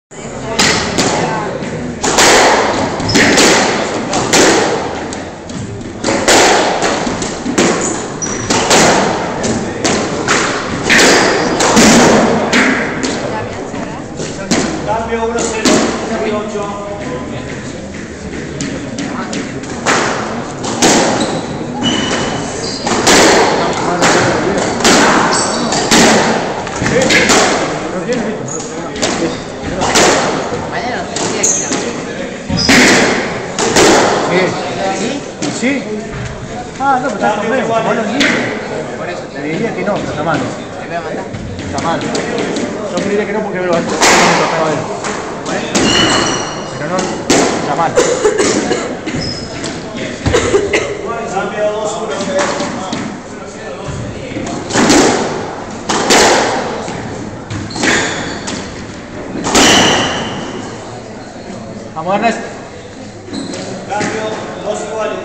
Cambio 1-0, 8. ¿Sí? Ah, no, pero está con menos, como los niños. Te diría que no, pero está mal. Está mal. Yo te diría que no porque me lo va a hacer. Pero no, está mal. Cambio 2-1. Vamos, Ernest. Cambio 2 iguales.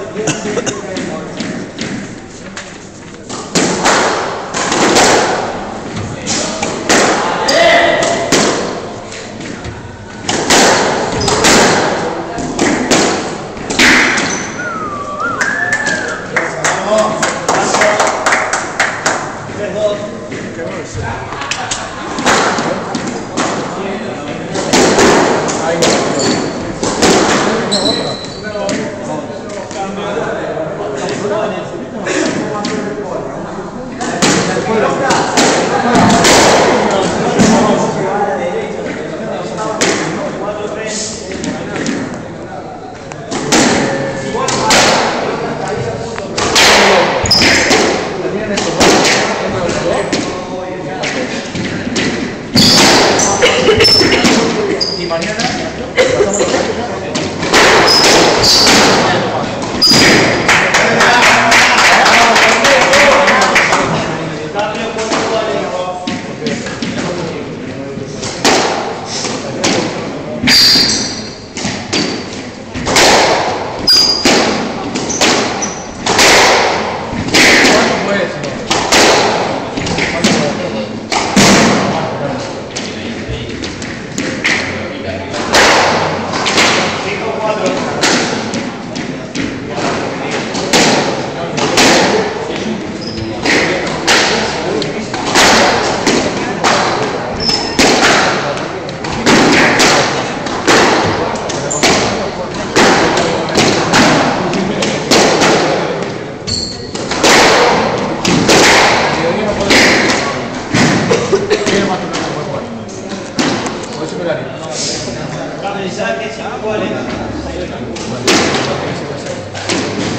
Y mañana Cambio de saque 5 iguales.